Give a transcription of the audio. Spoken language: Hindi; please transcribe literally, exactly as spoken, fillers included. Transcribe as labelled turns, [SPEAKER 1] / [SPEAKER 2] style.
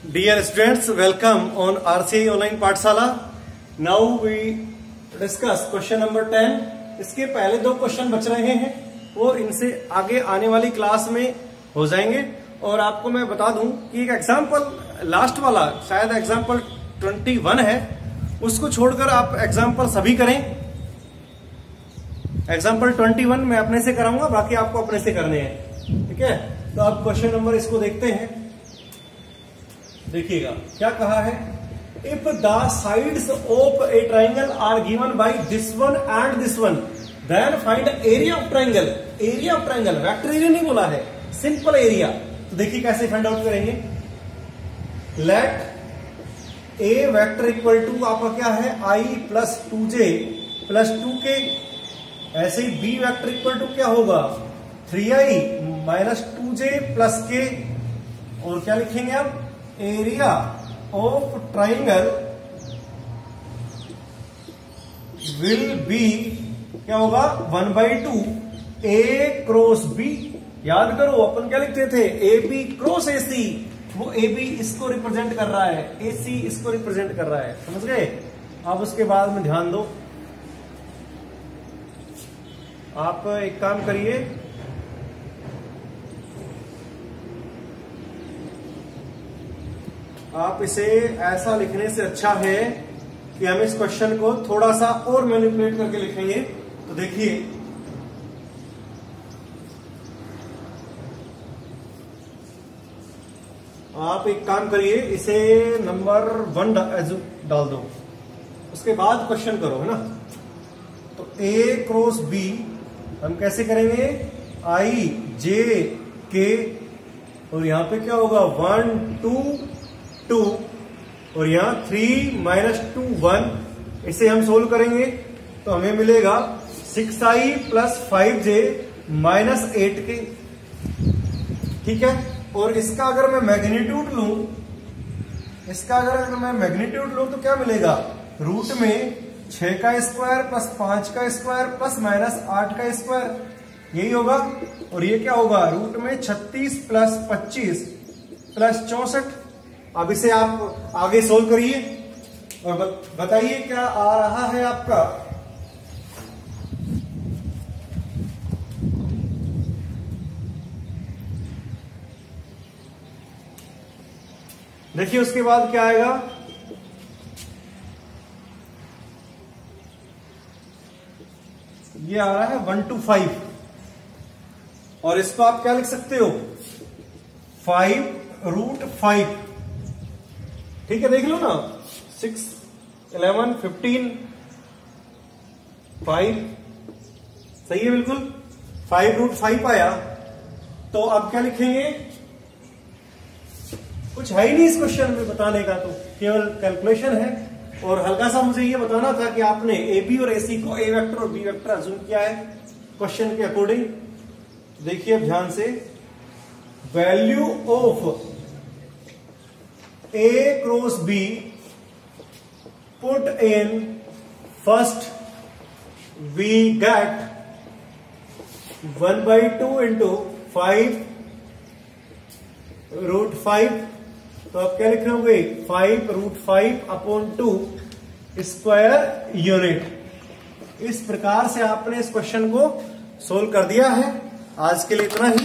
[SPEAKER 1] Dear students, welcome on R C I Online पाठशाला. Now we discuss question number ten. इसके पहले दो क्वेश्चन बच रहे हैं, वो इनसे आगे आने वाली क्लास में हो जाएंगे. और आपको मैं बता दूं कि एक एग्जाम्पल लास्ट वाला शायद एग्जाम्पल इक्कीस है, उसको छोड़कर आप एग्जाम्पल सभी करें. एग्जाम्पल इक्कीस मैं अपने से कराऊंगा, बाकी आपको अपने से करने हैं. ठीक है, तो आप क्वेश्चन नंबर इसको देखते हैं. देखिएगा क्या कहा है. If the sides of a triangle are given by this one and this one, then find area of triangle. Area of triangle, vector area नहीं बोला है, सिंपल एरिया. तो देखिए कैसे फाइंड आउट करेंगे. Let A vector equal to आपका क्या है, I plus two J plus two K. ऐसे ही बी वेक्टर इक्वल टू क्या होगा, three I minus two J plus K. और क्या लिखेंगे आप, area of triangle will be क्या होगा, one by two A cross B. याद करो अपन क्या लिखते थे, ए बी क्रॉस ए सी. वो ए बी इसको रिप्रेजेंट कर रहा है, ए सी इसको रिप्रेजेंट कर रहा है. समझ गए. आप उसके बाद में ध्यान दो. आप एक काम करिए, आप इसे ऐसा लिखने से अच्छा है कि हम इस क्वेश्चन को थोड़ा सा और मैनिपुलेट करके लिखेंगे. तो देखिए आप एक काम करिए, इसे नंबर वन डाल दो, उसके बाद क्वेश्चन करो, है ना. तो ए क्रॉस बी हम कैसे करेंगे, आई जे के, और यहां पे क्या होगा, वन टू टू, और यहां थ्री माइनस टू वन. इसे हम सोल्व करेंगे तो हमें मिलेगा six I plus five J minus eight K. ठीक है. और इसका अगर मैं मैग्नीट्यूड लूं, इसका अगर अगर मैं मैग्नीट्यूड लूं तो क्या मिलेगा, रूट में छह का स्क्वायर प्लस पांच का स्क्वायर प्लस माइनस आठ का स्क्वायर, यही होगा. और ये क्या होगा, रूट में छत्तीस प्लस पच्चीस प्लस चौसठ. अब इसे आप आगे सोल्व करिए और बताइए क्या आ रहा है आपका. देखिए उसके बाद क्या आएगा, ये आ रहा है वन टू फाइव. और इसको आप क्या लिख सकते हो, फाइव रूट फाइव. ठीक है, देख लो ना, सिक्स इलेवन फिफ्टीन फाइव, सही है बिल्कुल. फाइव रूट फाइव आया. तो अब क्या लिखेंगे, कुछ है ही नहीं इस क्वेश्चन में बताने का, तो केवल कैलकुलेशन है. और हल्का सा मुझे ये बताना था कि आपने ए बी और ए सी को ए वेक्टर और बी वेक्टर अज्यूम किया है क्वेश्चन के अकॉर्डिंग. देखिए अब ध्यान से, value of A cross B put in first we get one by two into five root five. तो आप क्या लिख रहे होंगे, five root five upon two square unit. इस प्रकार से आपने इस क्वेश्चन को सोल्व कर दिया है. आज के लिए इतना ही.